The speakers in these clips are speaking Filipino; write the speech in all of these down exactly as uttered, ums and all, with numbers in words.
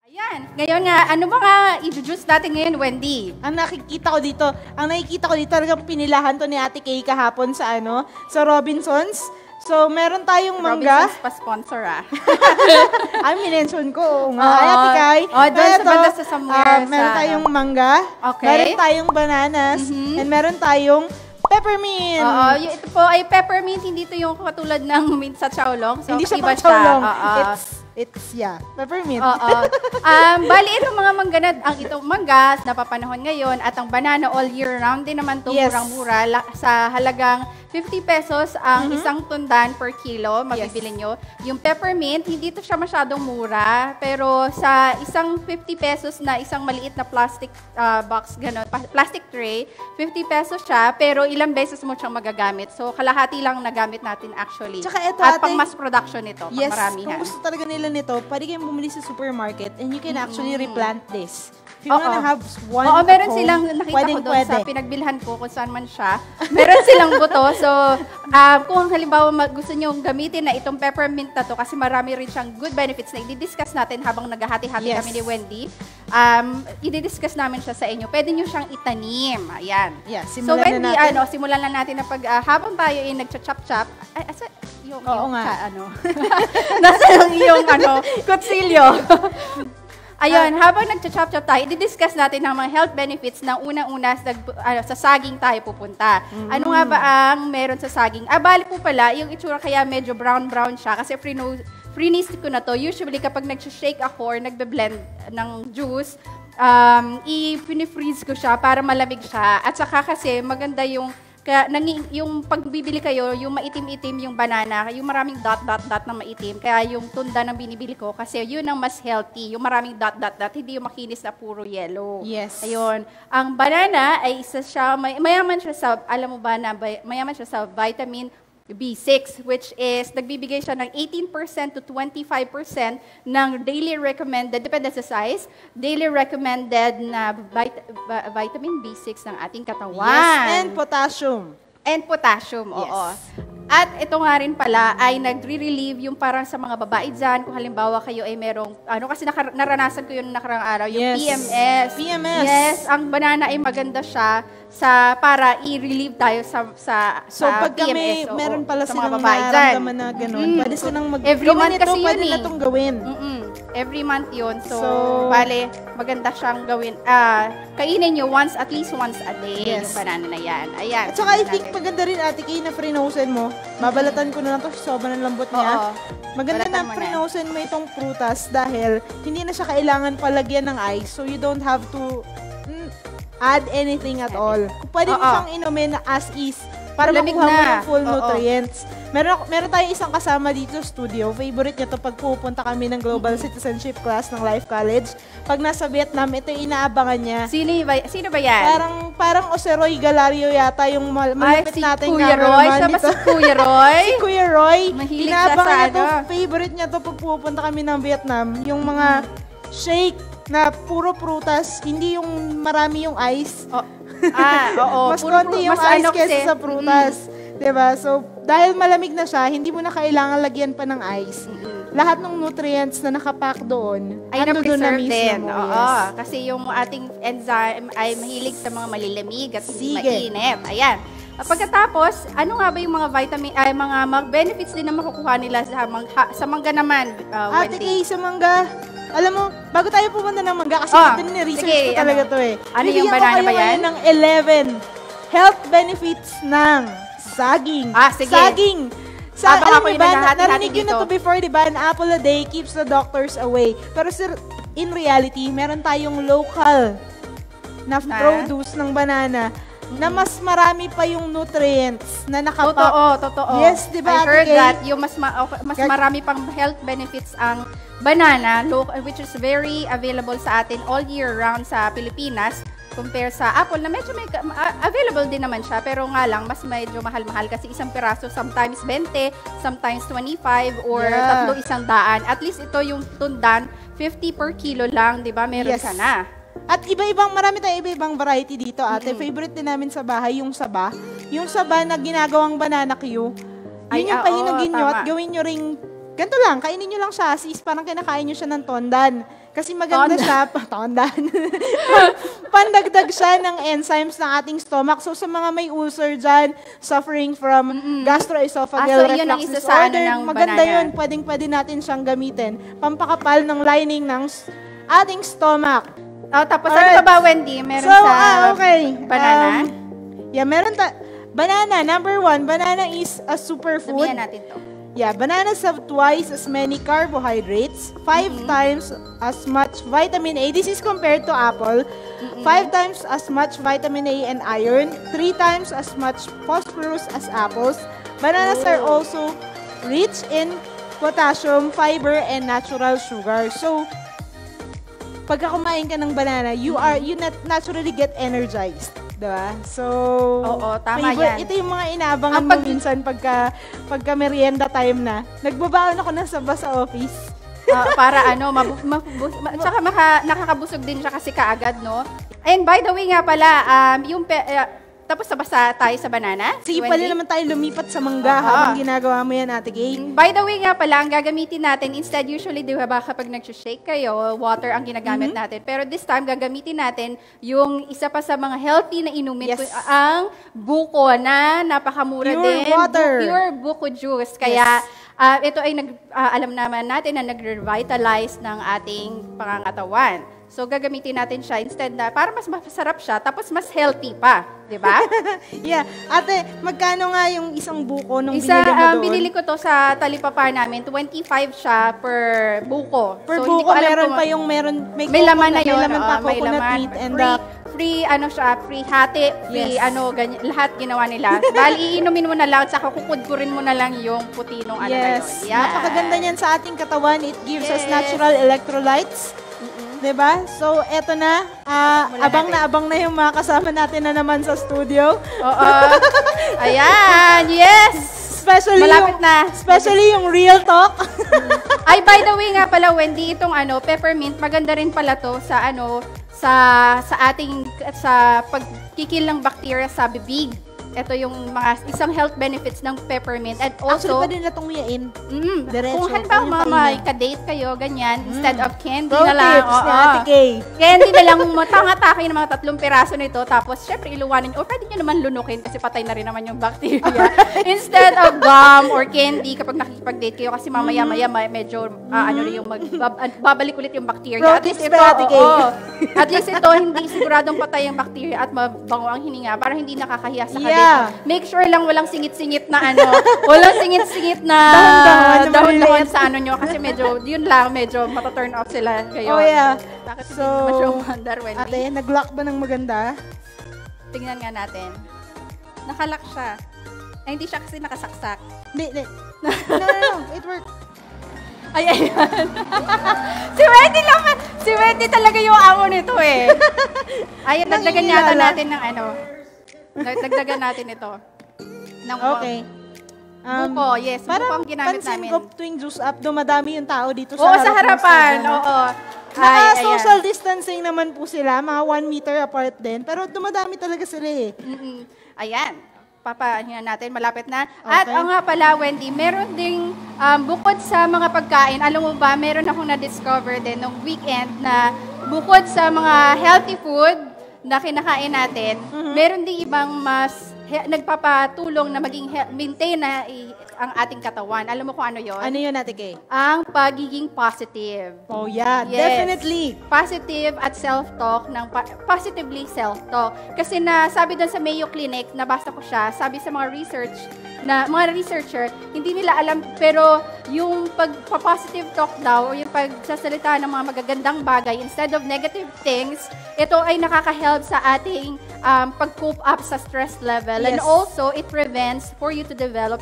Ayan. Ngayon nga, ano ba nga i-juice natin ngayon, Wendy? Ang nakikita ko dito, ang nakikita ko dito, talagang pinilahan to ni Ate Kay kahapon sa ano, sa Robinsons. So, meron tayong mangga. Robinsons pa-sponsor ah. Ay, minention ko. Oo nga. Oo. Ay, Ate Kay. Oh, doon sa Eto, banda sa somewhere. ah, sa, meron tayong mangga. Okay. Meron tayong bananas. Mhm. And meron tayong peppermint. Oo, y- ito po ay peppermint, hindi ito yung katulad ng mint sa Xiaolong. So, Hindi siya iba pang chowlong. Oo. It's, it's, yeah, peppermint. Oo. Um, bali, itong mga mangga na, ang itong manggas, napapanahon ngayon, at ang banana all year round din naman ito, Yes. murang-mura, la- sa halagang fifty pesos ang Mhm. isang tundan per kilo, mabibili nyo. Yung peppermint, hindi ito siya masyadong mura, pero sa isang fifty pesos na isang maliit na plastic ah, box, gano'n, pa- plastic tray, fifty pesos siya, pero ilang beses mo siyang magagamit. So, kalahati lang nagamit natin actually. Tsaka ito, At ate- pang mass production ito, Yes, pang maramihan. kung gusto talaga nila nito, pwede kayong bumili sa supermarket and you can actually replant this. If you Oo. wanna have one Oo, at meron home, silang, nakita pwedeng ko doon pwede. sa pinagbilhan ko kung saan man siya. Meron silang buto. So, um, kung halimbawa mag- gusto nyo gamitin na itong peppermint na to, kasi marami rin siyang good benefits na i-discuss natin habang naghahati-hati Yes. kami ni Wendy. Um, i-discuss namin siya sa inyo. Pwede nyo siyang itanim. Ayan. Yeah, So, simulan Wendy, na natin. ano, simulan na natin na pag, ah, habang tayo ay nagcha-chop-chop, ay, asa, yung, Oo yung, nga. cha- ano, nasa yung, yung, ano, kutsilyo. Ayun, habang nagcha-chop-chop tayo, i-discuss natin ang mga health benefits na unang-una sa, ano, sa saging tayo pupunta. Ano nga ba ang meron sa saging? Ah, bali po pala, yung itsura kaya medyo brown-brown siya kasi frino, freenist ko na to. Usually kapag nag-shake ako or nagbe-blend ng juice, um, i-freeze ko siya para malamig siya. At saka kasi maganda yung kaya nangi, yung pagbibili kayo, yung maitim-itim yung banana, yung maraming dot-dot-dot na maitim, kaya yung tunda ng binibili ko, kasi yun ang mas healthy, yung maraming dot-dot-dot, hindi yung makinis na puro yellow. Yes. Ayun. Ang banana ay isa siya, may, mayaman siya sa, alam mo ba na, bay- mayaman siya sa vitamin B six, which is, nagbibigay siya ng eighteen percent to twenty-five percent ng daily recommended, depende sa size, daily recommended na vit- ba- vitamin B six ng ating katawan. Yes, and potassium. And potassium, Yes. oo. At ito nga rin pala ay nagre-relieve yung parang sa mga babae dyan, kung halimbawa kayo ay merong, ano kasi nakar- naranasan ko yun nakarang araw, yung Yes. P M S. P M S. Yes, ang banana ay maganda siya sa para i-relieve tayo sa sa So, sa pag P M S. kami, oo, meron pala sa mga silang babae dyan. nararamdaman na gano'n, Mm. pwede silang mag- Every gawin month ito, kasi pwede yun na eh. itong gawin. Mm-mm. Every month yun. So, So- bale, maganda siyang gawin. Ah, kainin nyo once, at least once a day, Yes. yung banana na yan. Ayan. At saka I think natin. maganda rin, Ate Kay, na frinosen mo. Babalatan ko na lang to, sobrang lambot niya. Oo. Maganda Balatan na mo na. frinosen mo itong prutas dahil hindi na siya kailangan palagyan ng ice. So you don't have to mm, add anything at all. Pwede mo Oo. siyang inumin na as is para Lamig makuha mo na. ng full Oo. nutrients. Meron, meron tayong isang kasama dito sa studio. Favorite niya to pag pupunta kami ng Global Citizenship class ng Life College. Pag nasa Vietnam, ito yung inaabangan niya. Sino ba, sino ba yan? Parang parang Oseroy Galario yata yung mal- malapit si nating Kuya Roy. cameraman Siya ba dito. si Kuya Roy? Si Kuya Roy. Mahilig siya Inaabangan sa niya to, ano. favorite niya to pag pupunta kami ng Vietnam. Yung mga shake na puro prutas, hindi yung marami yung ice. Oh. Ah, oo. Mas Puro- konti yung mas ice ano kesa kasi, sa prutas. Diba? So, dahil malamig na siya, hindi mo na kailangan lagyan pa ng ice. Lahat ng nutrients na nakapack doon, ay ando doon na na-preserve mismo. din. mo, Oo. yes. Kasi yung ating enzyme ay mahilig sa mga malilamig at hindi Sige. mainit. Ayan. At Pagkatapos, ano nga ba yung mga vitamin, ay mga mag- benefits din na makukuha nila sa, mangha, sa mangga naman, uh, Ate Wendy? Kay, sa mangga, alam mo, bago tayo pumunta ng mangga, kasi Ah, ito ni-research sige, ko talaga ano? to eh. Ano yung Bibigyan ko banana kayo ba yan? ngayon ng eleven health benefits ng saging. Ah, sige. Saging. Sa, Ah, baka alam ako mo yung ba, naghahati-hati narinig yun na dito. to before, di ba? An apple a day keeps the doctors away. Pero sir, in reality, meron tayong local na Na? produce ng banana na mas marami pa yung nutrients na nakapack. Totoo, totoo. Yes, di I ba, Ate heard Kay? that. Yung mas, ma- okay, mas Kaya- marami pang health benefits ang banana, lo- which is very available sa atin all year round sa Pilipinas, compare sa apple na medyo may, ka- ma- available din naman siya, pero nga lang, mas medyo mahal-mahal kasi isang piraso, sometimes twenty, sometimes twenty-five, or Yeah. tatlo isang daan. At least ito yung tundan, fifty per kilo lang, di ba? Meron Yes. ka na. At iba-ibang, marami tayong iba-ibang variety dito, ate. Favorite din namin sa bahay, yung saba. Yung saba na ginagawang banana Q. Yun Ay, yung ah, pahinugin oo, nyo at tama. gawin nyo ring, ganito lang, kainin nyo lang siya, sis, parang kinakain nyo siya ng tondan. Kasi maganda Tonda. siya, tondan. Pandagdag siya ng enzymes ng ating stomach. So sa mga may ulcer dyan, suffering from gastroesophageal Ah, so yun ang reflux isa sa ano disorder, ng maganda banana. yun. Pwedeng-pwede natin siyang gamitin. Pampakapal ng lining ng s- ating stomach. Oh, tapos Alright. ano pa ba, Wendy? Meron So, sa ah, okay. banana? Um, yeah, meron ta... Banana, number one, banana is a superfood. Sabihan natin to. Yeah, bananas have twice as many carbohydrates, five times as much vitamin A. This is compared to apple. Five times as much vitamin A and iron, three times as much phosphorus as apples. Bananas are also rich in potassium, fiber, and natural sugar. So, pagka kumain ka ng banana, you are you nat- naturally get energized. Diba? So, Oo, tama favorite- yan. Ito yung mga inaabangan Ang mo pag- minsan pagka, pagka merienda time na. Nagbabaon ako ng saba sa office. Ah, para ano, mabu- mabus- ma- tsaka maka, nakakabusog din siya kasi kaagad, no? And by the way nga pala, um, yung, pe- uh, tapos nabasa tayo sa banana? Sige, Wendy? pala naman tayo lumipat sa mangga Aha. habang ginagawa mo yan, Ate Gay. By the way nga pala, ang gagamitin natin, instead usually, di ba, kapag nag-shake kayo, water ang ginagamit Mm-hmm. natin. Pero this time, gagamitin natin yung isa pa sa mga healthy na inumin, Yes. ku- ang buko na napakamura Pure din. water. Bu- Pure buko juice. Kaya, ah, ito ay, nag, ah, alam naman natin na nag-revitalize ng ating pangangatawan. So, gagamitin natin siya instead na, para mas masarap siya, tapos mas healthy pa. Di ba? Yeah. Ate, magkano nga yung isang buko nung Isa, binili mo um, doon? binili ko to sa talipapa namin, twenty-five siya per buko. Per So, hindi buko, ko alam meron kung- pa yung meron, may, may laman na coconut- yun. May laman pa, oo, may coconut laman. meat and free, the free, ano siya, free hati, free, Yes. ano, ganyan, lahat ginawa nila. Bali, iinumin mo na lang, saka kukudkurin mo na lang yung puti nung ano na yes. yun. Yan. Napakaganda niyan sa ating katawan. It gives us Yes. natural electrolytes. Diba? So, eto na. ah, Mula abang natin. na abang na yung mga kasama natin na naman sa studio. Oo. Ayan, yes! Especially Malapit yung, na. Especially yung real talk. Ay, by the way nga pala, Wendy, itong ano, peppermint, maganda rin pala to sa ano, sa sa ating sa pagkikil ng bacteria sa bibig. Ito yung mga isang health benefits ng peppermint. And Actually, also, pwede na itong nguyain. mm, diretso, kung halimbawa kanya mga pa may rin ka-date kayo, ganyan, instead of candy Pro na lang. tips ni oo. Ate Kay. Candy na lang, matang-atake ng mga tatlong piraso nito, tapos syempre iluwanin nyo, o pwede nyo naman lunukin kasi patay na rin naman yung bacteria. Instead of gum or candy kapag nakikipag-date kayo, kasi mamaya-maya may- medyo, ah, ano yung mag, bab- ah, babalik ulit yung bacteria. Pro At least tips ito, by Ate Kay. oo. At least ito, hindi siguradong patay yung bacteria at mabango ang hininga para hindi nakakahiya sa kadate. Yeah. Make sure lang walang singit-singit na ano, walang singit-singit na Dahon-dahon na dahon-dahon maliliit. sa ano nyo kasi medyo, yun lang, medyo mata-turn off sila kayo. Oh yeah. Bakit So, hindi naman siya umandar, Wendy? Ate, nag-lock ba ng maganda? Tingnan nga natin. Nakalock siya. Ay, hindi siya kasi nakasaksak. Hindi, hindi. No, no, no. It worked. Ay, ayan. si Wendy lang, si Wendy talaga yung amo nito eh. Ayun, dagdagan yata Nangingilala. natin ng ano. Dagdagan natin ito. Ng Okay. buko, yes. Buko Parang ang ginamit pansin namin. ko tuwing juice up, dumadami yung tao dito sa Oo, harap sa ng harapan. studio, no? Oo. Ay, Naka-social ayan. distancing naman po sila, mga one meter apart din. Pero dumadami talaga sila eh. Mm-mm. Ayan. Papahingan natin, malapit na. At Okay. ang nga pala, Wendy, meron ding um, bukod sa mga pagkain, alam mo ba, meron akong na-discover din nung weekend na bukod sa mga healthy food na kinakain natin, Mm-hmm. meron ding ibang mas he- nagpapatulong na maging he- maintain na i- ang ating katawan. Alam mo kung ano yon? Ano yun, Ate Kay? Ang pagiging positive. Oh yeah, Yes. definitely. Positive at self-talk ng pa- positively self-talk. Kasi na sabi doon sa Mayo Clinic, nabasa ko siya, sabi sa mga research na mga researcher, hindi nila alam pero yung pagpa-positive talk daw o yung pagsasalita ng mga magagandang bagay instead of negative things, ito ay nakaka-help sa ating um, pag-cope up sa stress level. And Yes. also, it prevents for you to develop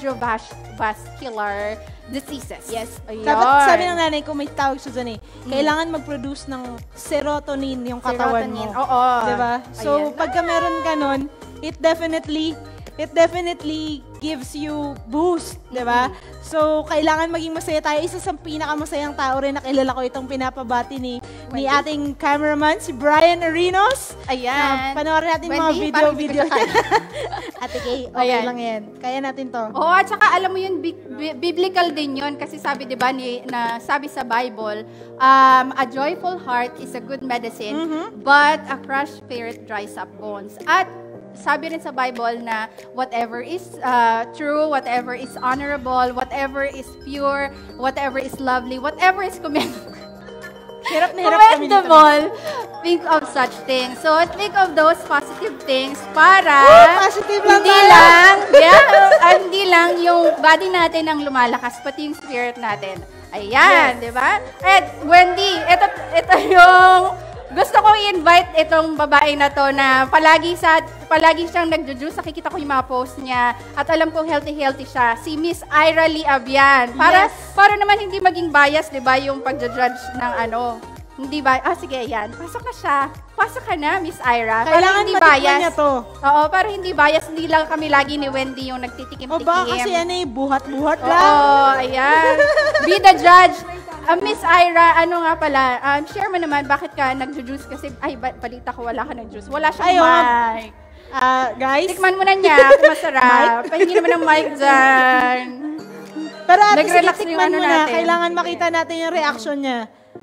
cardiovascular diseases. Yes. Ayun. Dapat sabi ng nanay ko, may tawag siya dyan eh. Kailangan mag-produce ng serotonin yung katawan Serotonin, mo. oo. Diba? So, Ayan. pagka meron ka nun, it definitely, it definitely gives you boost, di ba? So, kailangan maging masaya tayo. Isa sa pinakamasayang tao rin na kilala ko itong pinapabati ni, ni ating cameraman, si Brian Arinos. Ayan. Uh, panoorin natin Wendy, mga video-video. video. Ate Kay, okay Ayan. lang yan. Kaya natin to. Oo, at saka alam mo yun, bi- bi- biblical din yun. Kasi sabi, di ba, ni, na sabi sa Bible, um, a joyful heart is a good medicine, Mm-hmm. but a crushed spirit dries up bones. At sabi rin sa Bible na whatever is uh, true, whatever is honorable, whatever is pure, whatever is lovely, whatever is commendable, Hirap na hirap kami dito. commendable, think of such things. So, think of those positive things para Woo! Positive lang hindi tayo. lang, yeah, ah, hindi lang yung body natin ang lumalakas, pati yung spirit natin. Ayan, Yes. di ba? At Wendy, ito, ito yung gusto ko i-invite itong babae na to na palagi sa palagi siyang nagjo-juice. Nakikita ko yung mga post niya at alam ko healthy-healthy siya. Si Miss Ira Lee Abian. Para, Yes. para naman hindi maging bias, di ba, yung pagjo-judge ng ano. Hindi ba? Ah, sige, yan. Pasok na siya. Pasok ka na, Miss Ira. Para Kailangan hindi matikman bias. niya to. Oo, para hindi bias. Hindi lang kami lagi ni Wendy yung O nagtitikim-tikim. baka kasi ano eh, buhat-buhat lang. Oo, ayan. Be the judge. Uh, Miss Ira, ano nga pala, um, share mo naman, bakit ka nag-juice? Kasi, ay, ba- balita ko, wala ka nag-juice. Wala siyang Ayun. mic. Ah, guys, Tikman mo na niya, kung masarap. Pahingi naman ng mic dyan. pero ate, sige, Nag-relax yung tikman ano mo na. natin. Kailangan makita natin yung reaction niya.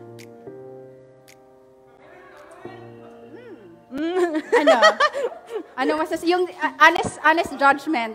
Ano? Ano masas... Yung uh, honest, honest judgment.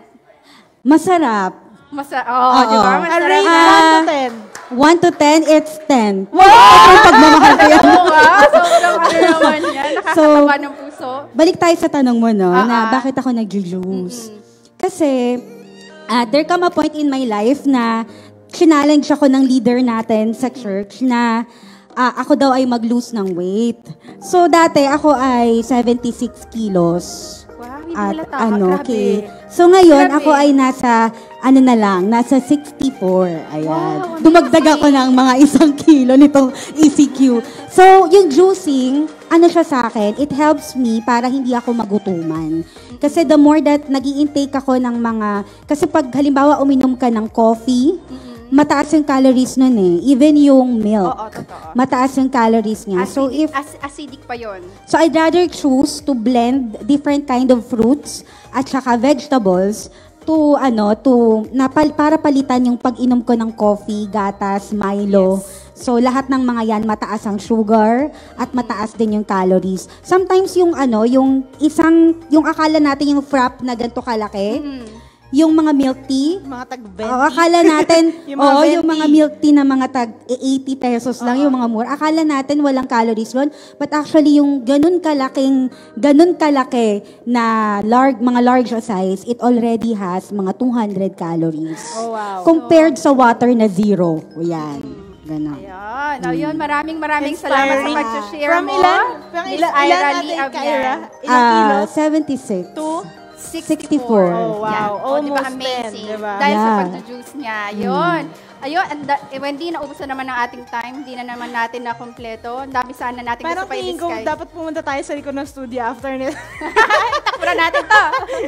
Masarap. Masa... Oh, di ba? Oo. A Masarap. rate Ah. one to ten. one to ten, it's ten. Wow! Sobrang pagmamahal ko yan. Oo nga, sobrang ano naman yan. Nakakatawa ng puso. Balik tayo sa tanong mo, no, Ah, na ah. bakit ako nag-juice. Kasi, ah, there come a point in my life na challenge ako ng leader natin sa church na ah, ako daw ay mag-lose ng weight. So, dati ako ay seventy-six kilos. Wow, hindi At halata. ano, Grabe. okay. So ngayon, Grabe. ako ay nasa, ano na lang, nasa sixty-four. Ayan. Wow, Dumagdag ako ng mga isang kilo nitong E C Q. So, yung juicing, ano siya sa akin, it helps me para hindi ako magutuman. Kasi the more that nag intake ako ng mga, kasi pag halimbawa uminom ka ng coffee, mataas yung calories nun eh. Even yung milk. Oo, totoo. Mataas yung calories niya. So, Acidic, if ac- acidic pa yon. So I'd rather choose to blend different kind of fruits at saka vegetables to ano to na pal- para palitan yung pag-inom ko ng coffee, gatas, Milo. So lahat ng mga yan mataas ang sugar at mataas din yung calories. Sometimes yung ano, yung isang yung akala natin yung frap na ganito kalaki, yung mga milk tea, Mga tag-venti. Oo, akala natin, Yung mga oo, venti. yung mga milk tea na mga tag eighty pesos lang, yung mga mura. Akala natin walang calories doon. But actually, yung ganun kalaking, ganun kalaki na large, mga large size, it already has mga two hundred calories. Oh, wow. Compared sa water na zero. O yan. Ganon. Ayan. Oh, yun, maraming maraming salamat sa Inspiring. pag-share From mo. ilan? From Miss ilan, Ira ilan Lee natin, Abian. Kyra? Ilang Ah, kilos? seventy-six. Two? sixty-four. Oh, wow. Yan. Oh, di ba Almost amazing? ten, di ba? Dahil sa Yeah. pag-juice niya. Yun. Ayun, and da- eh, Wendy, naubusan naman ng ating time. Hindi na naman natin na kompleto. Ang dami sana natin Parang gusto pa tingin ko i-discuss. dapat pumunta tayo sa likod ng studio after nila. Takbo na natin to.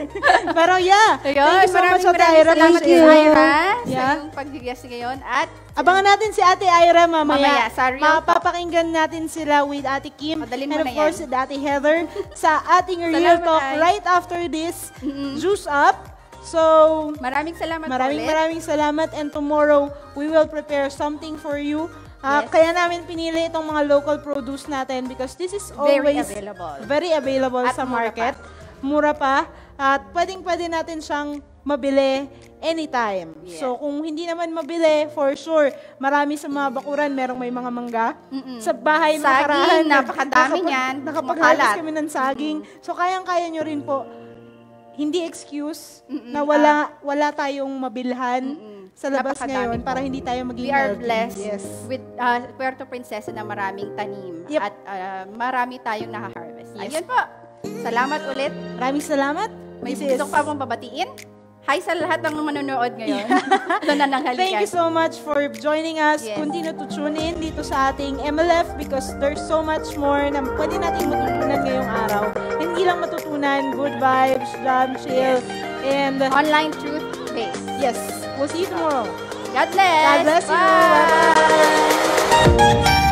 Pero yeah, Ayun, thank you so much, maraming Ate maraming Ira. salamat, Thank Miss you. Ira, sa Yeah. iyong pag-guest ngayon. At Abangan natin si Ate Ira mamaya. Mamaya, sa Real Talk. Mapapakinggan natin sila with Ate Kim. Padalin and mo of na course, yan. with Ate Heather sa ating Real Salamat, Talk Ay. right after this Juice Up. So, maraming salamat maraming ulit. maraming salamat and tomorrow we will prepare something for you. Ah, Yes. Kaya namin pinili itong mga local produce natin because this is Very always available. very available At sa mura market. Mura pa. At pwedeng-pwede natin siyang mabili anytime. Yes. So, kung hindi naman mabili, for sure, marami sa mga bakuran, merong may mga mangga. Sa bahay Saging, nakaraan, napakadami nakapag- niyan. Nakapag-harvest Makalat. kami ng saging. So, kayang-kaya nyo rin po, hindi excuse na wala wala tayong mabilhan sa labas Napakadami ngayon po. para hindi tayo maging We are healthy. blessed Yes. with uh, Puerto Princesa na maraming tanim. Yep. At uh, marami tayong nakaharvest. Yes. Ayun po. Salamat ulit. Maraming salamat. May This is- gusto pa mong babatiin? Hi sa lahat ng manonood ngayon. Doon na nanghalikan. Thank you so much for joining us. Yes. Continue to tune in dito sa ating M L F because there's so much more na pwede natin matutunan ngayong araw. Hindi lang matutunan, good vibes, jam, chill, and Online truth face. Yes. We'll see you tomorrow. God bless. God bless you. Bye. Bye-bye.